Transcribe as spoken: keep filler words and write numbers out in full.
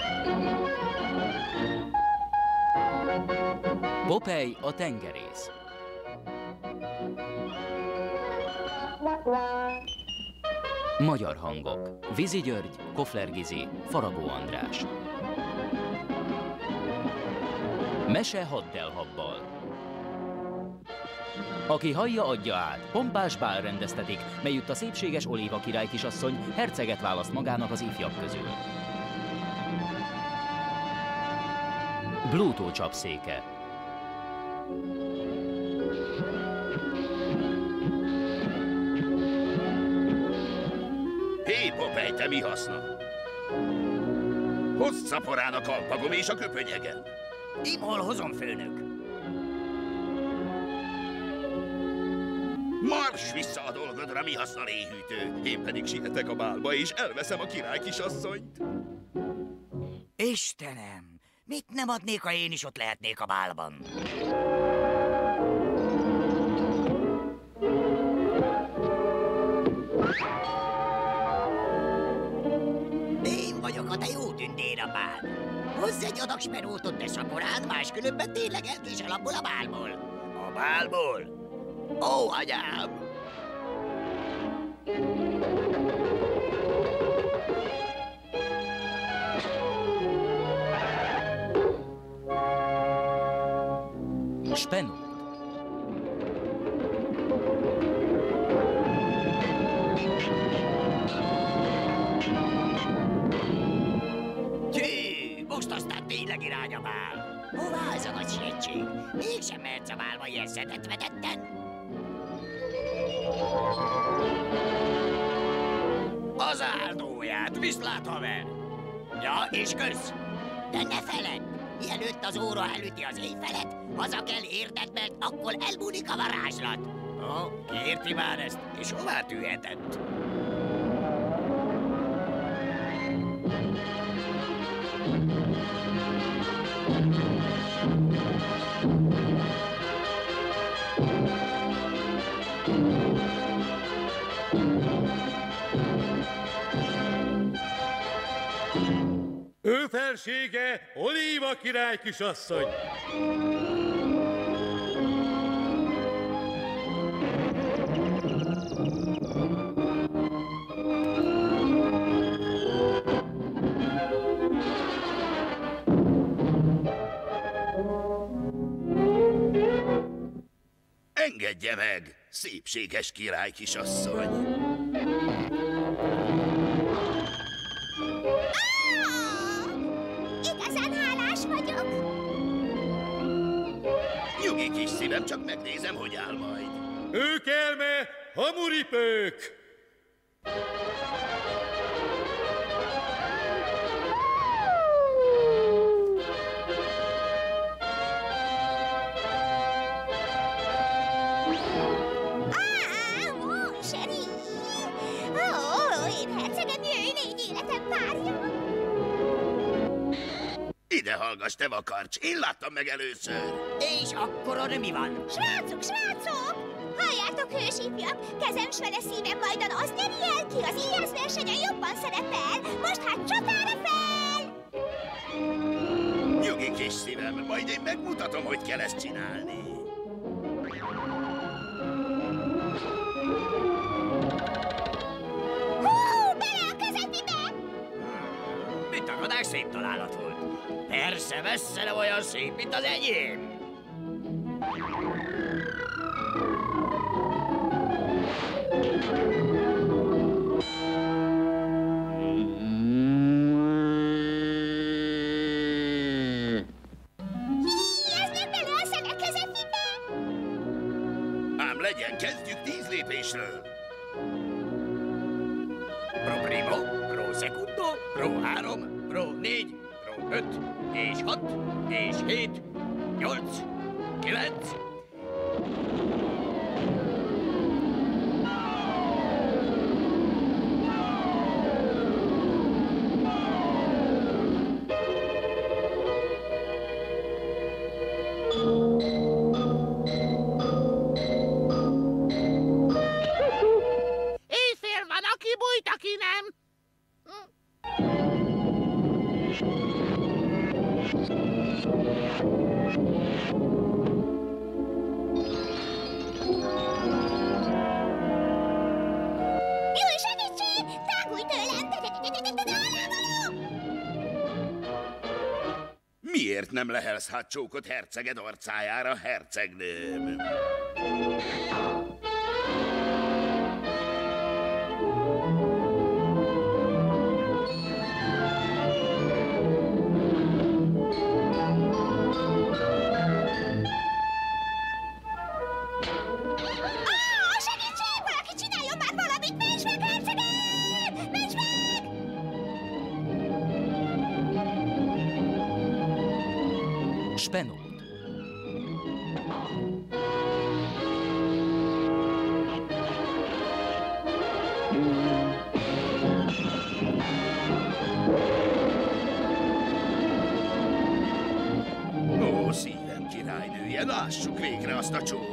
Popeye a tengerész. Magyar hangok: Vizi György, Kofler Gizi, Faragó András. Mese haddelhabbal. Aki hallja, adja át. Pompás bál rendeztetik, melyütt a szépséges Olíva király kisasszony herceget választ magának az ifjak közül. Blútó csapszéke. Hé, Popeye, te mi haszna? Hozd szaporán a kalpagom és a köpönyegen. Én hol hozom, főnök? Mars vissza a dolgodra, mi haszna léhűtő. Én pedig sietek a bálba, és elveszem a király kisasszonyt. Istenem, mit nem adnék, ha én is ott lehetnék a bálban? Én vagyok a te jó tündérapád. Hozz egy adag spenótot, te szaporán, máskülönben tényleg elkésel abból a bálból. A bálból? Ó, anyám! Spenót. Tű, most aztán tényleg irány a bál. Hová ez a nagy sietség? Mégsem mehetsz a bálba ilyen szedetvedetten. Az áldóját, viszlát, haver! Ja, és kösz! De ne feledd! Mielőtt az óra elüti az éjfelet, haza kell érded, mert akkor elbúnik a varázslat. Ó, ki érti már ezt, és hová tűhetett? Ő felsége Olíva király kisasszony. Engedje meg, szépséges király kisasszony. Nyugi, kis szívem, csak megnézem, hogy áll majd. Ők elme, hamuripők! Ide hallgass, te vakarcs, én láttam meg először. És akkor arra mi van? Srácok, srácok! Halljátok, hősifjak, kezem s vele szívem majdan azt nyeri el, ki az íjász versenyen jobban szerepel. Most hát csatára fel! Nyugi, kis szívem, majd én megmutatom, hogy kell ezt csinálni. Hú, bele a közepibe! Mit tagadás, szép találat volt. Persze, messze nem olyan szép, mint az enyém. Legyen, kezdjük tíz lépésről. Pro primo, pro secundo, pro három, pro négy, pro öt, és hat, és hét, nyolc, kilenc. Éjfél van, aki bújt, aki nem. Jöjj, segítség! Tágulj tőlem! Miért nem lehelsz hát csókot herceged arcájára, hercegnőm? Spenót. Ó, szívem királynője, lássuk végre azt a csókot!